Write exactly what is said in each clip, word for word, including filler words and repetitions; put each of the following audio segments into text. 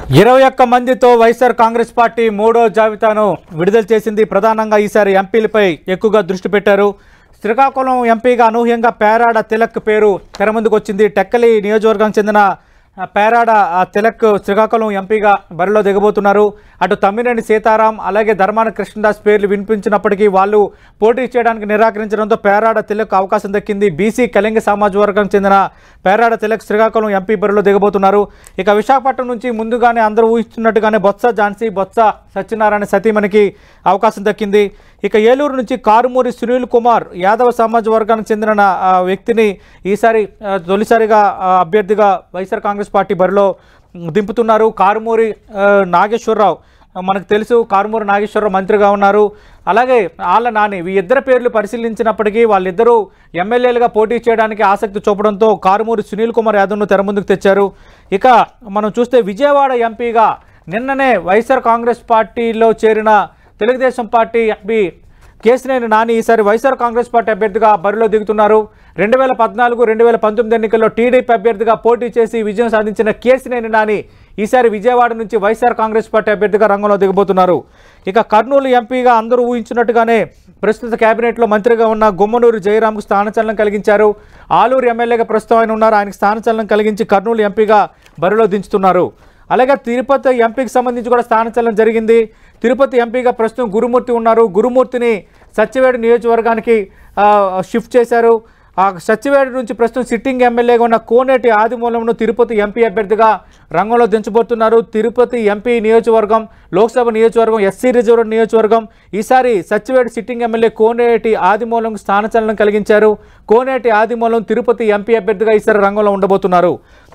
ఇరవై ఒక్క మందితో వైఎస్ఆర్ కాంగ్రెస్ పార్టీ మూడో జాబితాను విడుదల చేసింది. ప్రధానంగా ఈసారి ఎంపీలపై ఎక్కువగా దృష్టి పెట్టారు. శ్రీకాకుళం ఎంపీగా అనూహ్యంగా పేరాడ తిలక్ పేరు తెర ముందుకు వచ్చింది. టెక్కలి నియోజకవర్గానికి చెందిన పేరాడ తిలక్ శ్రీకాకుళం ఎంపీగా బరిలో దిగబోతున్నారు. అటు తమ్మినేని సీతారాం అలాగే ధర్మాన కృష్ణదాస్ పేర్లు వినిపించినప్పటికీ వాళ్ళు పోటీ చేయడానికి నిరాకరించడంతో పేరాడ తిలక్ అవకాశం దక్కింది. బీసీ కళింగ సామాజిక వర్గానికి చెందిన పేరాడ తిలక్ శ్రీకాకుళం ఎంపీ బరిలో దిగబోతున్నారు. ఇక విశాఖపట్నం నుంచి ముందుగానే అందరూ ఊహిస్తున్నట్టుగానే బొత్స ఝాన్సీ బొత్స సత్యనారాయణ సతీమణికి అవకాశం దక్కింది. ఇక ఏలూరు నుంచి కారుమూరి సునీల్ కుమార్ యాదవ సామాజిక వర్గానికి చెందిన వ్యక్తిని ఈసారి తొలిసారిగా అభ్యర్థిగా వైఎస్ఆర్ కాంగ్రెస్ పార్టీ బరిలో దింపుతున్నారు. కారుమూరి నాగేశ్వరరావు మనకు తెలుసు, కారుమూరి నాగేశ్వరరావు మంత్రిగా ఉన్నారు. అలాగే ఆళ్ళ నాని ఈ ఇద్దరు పేర్లు పరిశీలించినప్పటికీ వాళ్ళిద్దరూ ఎమ్మెల్యేలుగా పోటీ చేయడానికి ఆసక్తి చూపడంతో కారుమూరి సునీల్ కుమార్ యాదవ్ను తెర ముందుకు తెచ్చారు. ఇక మనం చూస్తే విజయవాడ ఎంపీగా నిన్ననే వైఎస్ఆర్ కాంగ్రెస్ పార్టీలో చేరిన తెలుగుదేశం పార్టీ ఎంపీ కేశినేని నాని ఈసారి వైఎస్ఆర్ కాంగ్రెస్ పార్టీ అభ్యర్థిగా బరిలో దిగుతున్నారు. రెండు వేల పద్నాలుగు రెండు వేల పంతొమ్మిది ఎన్నికల్లో టీడీపీ అభ్యర్థిగా పోటీ చేసి విజయం సాధించిన కేశినేని నాని ఈసారి విజయవాడ నుంచి వైఎస్ఆర్ కాంగ్రెస్ పార్టీ అభ్యర్థిగా రంగంలో దిగబోతున్నారు. ఇక కర్నూలు ఎంపీగా అందరూ ఊహించినట్టుగానే ప్రస్తుత కేబినెట్లో మంత్రిగా ఉన్న గుమ్మనూరు జయరాంకు స్థానచలనం కలిగించారు. ఆలూరు ఎమ్మెల్యేగా ప్రస్తుతం ఆయన ఉన్నారు. ఆయనకు స్థానచలనం కలిగించి కర్నూలు ఎంపీగా బరిలో దించుతున్నారు. అలాగే తిరుపతి ఎంపీకి సంబంధించి కూడా స్థానచలనం జరిగింది. తిరుపతి ఎంపీగా ప్రస్తుతం గురుమూర్తి ఉన్నారు. గురుమూర్తిని సత్యవేడు నియోజకవర్గానికి షిఫ్ట్ చేశారు. ఆ సత్యవేడు నుంచి ప్రస్తుతం సిట్టింగ్ ఎమ్మెల్యేగా ఉన్న కోనేటి ఆదిమూలంను తిరుపతి ఎంపీ అభ్యర్థిగా రంగంలో దించబోతున్నారు. తిరుపతి ఎంపీ నియోజకవర్గం లోక్సభ నియోజకవర్గం ఎస్సీ రిజర్వ్ నియోజకవర్గం. ఈసారి సత్యవేడు సిట్టింగ్ ఎమ్మెల్యే కోనేటి ఆదిమూలంకు స్థానచలనం కలిగించారు. కోనేటి ఆదిమూలం తిరుపతి ఎంపీ అభ్యర్థిగా ఈసారి రంగంలో ఉండబోతున్నారు.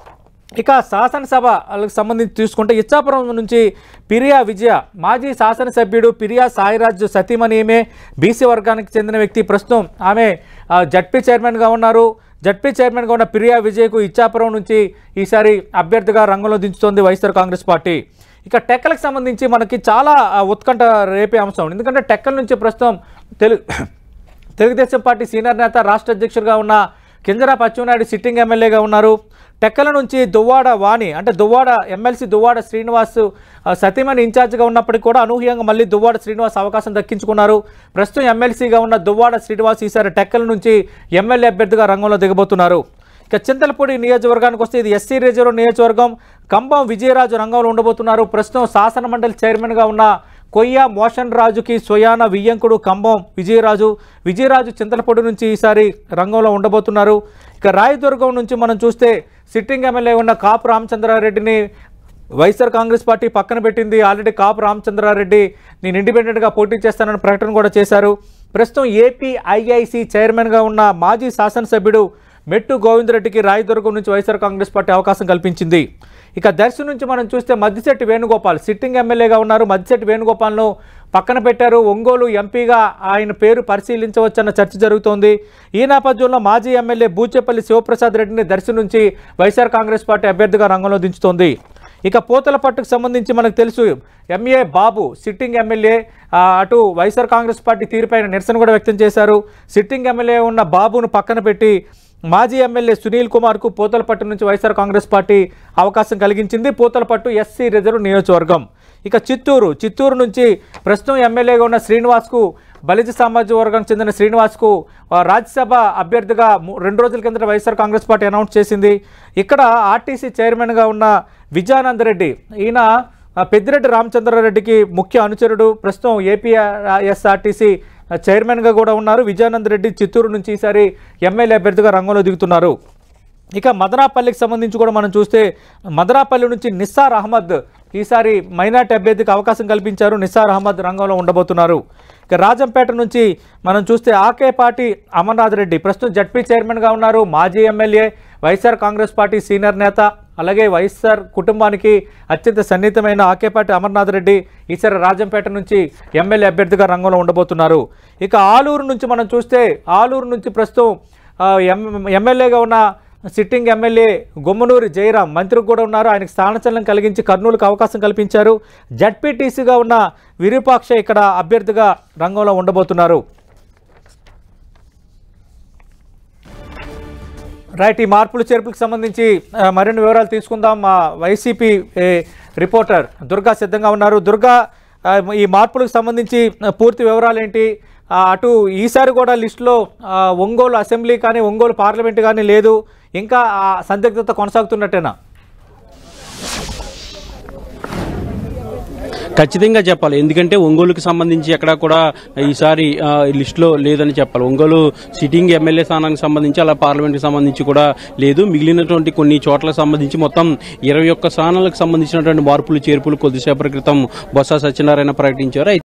ఇక శాసనసభకు సంబంధించి చూసుకుంటే ఇచ్చాపురం నుంచి పిరియా విజయ మాజీ శాసనసభ్యుడు పిరియా సాయిరాజ్ సతీమణి ఈమె బీసీ వర్గానికి చెందిన వ్యక్తి. ప్రస్తుతం ఆమె జడ్పీ చైర్మన్గా ఉన్నారు. జడ్పీ చైర్మన్గా ఉన్న పిరియా విజయ్కు ఇచ్చాపురం నుంచి ఈసారి అభ్యర్థిగా రంగంలో దించుతోంది వైఎస్ఆర్ కాంగ్రెస్ పార్టీ. ఇక టెక్కలకు సంబంధించి మనకి చాలా ఉత్కంఠ రేపే అంశం. ఎందుకంటే టెక్కల నుంచి ప్రస్తుతం తెలుగు తెలుగుదేశం పార్టీ సీనియర్ నేత రాష్ట్ర అధ్యక్షుడిగా ఉన్న కింజరాపు అచ్చెన్నాయుడు సిట్టింగ్ ఎమ్మెల్యేగా ఉన్నారు. టెక్కల నుంచి దువ్వాడ వాణి అంటే దువ్వాడ ఎమ్మెల్సీ దువ్వాడ శ్రీనివాస్ సతీమణి ఇన్ఛార్జిగా ఉన్నప్పటికీ కూడా అనూహ్యంగా మళ్ళీ దువ్వాడ శ్రీనివాస్ అవకాశం దక్కించుకున్నారు. ప్రస్తుతం ఎమ్మెల్సీగా ఉన్న దువ్వాడ శ్రీనివాస్ ఈసారి టెక్కల నుంచి ఎమ్మెల్యే అభ్యర్థిగా రంగంలో దిగబోతున్నారు. ఇక చింతలపూడి నియోజకవర్గానికి వస్తే ఇది ఎస్సీ రిజర్వ్ నియోజకవర్గం. కంబం విజయరాజు రంగంలో ఉండబోతున్నారు. ప్రస్తుతం శాసన మండలి చైర్మన్గా ఉన్న కొయ్య మోషన్ రాజుకి స్వయాన వియ్యంకుడు కంబం విజయరాజు విజయరాజు చింతలపూడి నుంచి ఈసారి రంగంలో ఉండబోతున్నారు. ఇక రాయదుర్గం నుంచి మనం చూస్తే సిట్టింగ్ ఎమ్మెల్యే ఉన్న కాపు రామచంద్రారెడ్డిని వైఎస్ఆర్ కాంగ్రెస్ పార్టీ పక్కన పెట్టింది. ఆల్రెడీ కాపు రామచంద్రారెడ్డి నేను ఇండిపెండెంట్గా పోటీ చేస్తానని ప్రకటన కూడా చేశారు. ప్రస్తుతం ఏపీ ఐఐసి చైర్మన్గా ఉన్న మాజీ శాసనసభ్యుడు మెట్టు గోవిందరెడ్డికి రాయదుర్గం నుంచి వైఎస్ఆర్ కాంగ్రెస్ పార్టీ అవకాశం కల్పించింది. ఇక దర్శి నుంచి మనం చూస్తే మద్దిశెట్టి వేణుగోపాల్ సిట్టింగ్ ఎమ్మెల్యేగా ఉన్నారు. మద్దిశెట్టి వేణుగోపాల్ను పక్కన పెట్టారు. ఒంగోలు ఎంపీగా ఆయన పేరు పరిశీలించవచ్చన్న చర్చ జరుగుతోంది. ఈ నేపథ్యంలో మాజీ ఎమ్మెల్యే బూచేపల్లి శివప్రసాద్ రెడ్డిని దర్శి నుంచి వైఎస్ఆర్ కాంగ్రెస్ పార్టీ అభ్యర్థిగా రంగంలో దించుతోంది. ఇక పూతలపట్టుకు సంబంధించి మనకు తెలుసు ఎంఏ బాబు సిట్టింగ్ ఎమ్మెల్యే అటు వైఎస్ఆర్ కాంగ్రెస్ పార్టీ తీరుపైన నిరసన కూడా వ్యక్తం చేశారు. సిట్టింగ్ ఎమ్మెల్యే ఉన్న బాబును పక్కన పెట్టి మాజీ ఎమ్మెల్యే సునీల్ కుమార్కు పూతలపట్టు నుంచి వైఎస్ఆర్ కాంగ్రెస్ పార్టీ అవకాశం కలిగించింది. పూతలపట్టు ఎస్సీ రిజర్వ్ నియోజకవర్గం. ఇక చిత్తూరు చిత్తూరు నుంచి ప్రస్తుతం ఎమ్మెల్యేగా ఉన్న శ్రీనివాస్కు బలిజ సామాజిక వర్గానికి చెందిన శ్రీనివాస్కు రాజ్యసభ అభ్యర్థిగా రెండు రోజుల కిందట వైఎస్ఆర్ కాంగ్రెస్ పార్టీ అనౌన్స్ చేసింది. ఇక్కడ ఆర్టీసీ చైర్మన్గా ఉన్న విజయానందరెడ్డి ఈయన పెద్దిరెడ్డి రామచంద్రారెడ్డికి ముఖ్య అనుచరుడు. ప్రస్తుతం ఏపీఎస్ఆర్టీసీ చైర్మన్గా కూడా ఉన్నారు. విజయానందరెడ్డి చిత్తూరు నుంచి ఈసారి ఎమ్మెల్యే అభ్యర్థిగా రంగంలో దిగుతున్నారు. ఇక మదనాపల్లికి సంబంధించి కూడా మనం చూస్తే మదనాపల్లి నుంచి నిస్సార్ అహ్మద్ ఈసారి మైనార్టీ అభ్యర్థికి అవకాశం కల్పించారు. నిస్సార్ అహ్మద్ రంగంలో ఉండబోతున్నారు. ఇక రాజంపేట నుంచి మనం చూస్తే ఆకేపాటి అమర్నాథ్ రెడ్డి ప్రస్తుతం జడ్పీ చైర్మన్గా ఉన్నారు. మాజీ MLA YSR Congress party senior నేత అలాగే వైఎస్ఆర్ కుటుంబానికి అత్యంత సన్నిహితమైన ఆకేపాటి అమర్నాథ్ రెడ్డి ఈసారి రాజంపేట నుంచి ఎమ్మెల్యే అభ్యర్థిగా రంగంలో ఉండబోతున్నారు. ఇక ఆలూరు నుంచి మనం చూస్తే ఆలూరు నుంచి ప్రస్తుతం ఎమ్మెల్యేగా ఉన్న సిట్టింగ్ ఎమ్మెల్యే గుమ్మనూరి జయరాం మంత్రికి కూడా ఉన్నారు. ఆయనకు స్థానచలనం కలిగించి కర్నూలుకు అవకాశం కల్పించారు. జడ్పీటీసీగా ఉన్న విరూపాక్ష ఇక్కడ అభ్యర్థిగా రంగంలో ఉండబోతున్నారు. రైట్, ఈ మార్పులు చేర్పులకు సంబంధించి మరిన్ని వివరాలు తీసుకుందాం. మా వైసీపీ రిపోర్టర్ దుర్గా సిద్ధంగా ఉన్నారు. దుర్గా, ఈ మార్పులకు సంబంధించి పూర్తి వివరాలు ఏంటి? అటు ఈసారి కూడా లిస్టులో ఒంగోలు అసెంబ్లీ కానీ ఒంగోలు పార్లమెంట్ కానీ లేదు, ఇంకా ఆ సందిగ్ధత కొనసాగుతున్నట్టేనా? ఖచ్చితంగా చెప్పాలి, ఎందుకంటే ఒంగోలుకి సంబంధించి ఎక్కడా కూడా ఈసారి లిస్టులో లేదని చెప్పాలి. ఒంగోలు సిట్టింగ్ ఎమ్మెల్యే స్థానానికి సంబంధించి అలా పార్లమెంట్కి సంబంధించి కూడా లేదు. మిగిలినటువంటి కొన్ని చోట్లకు సంబంధించి మొత్తం ఇరవై ఒక్క స్థానాలకు సంబంధించినటువంటి మార్పులు చేర్పులు కొద్దిసేపటి క్రితం బొత్స సత్యనారాయణ ప్రకటించారు.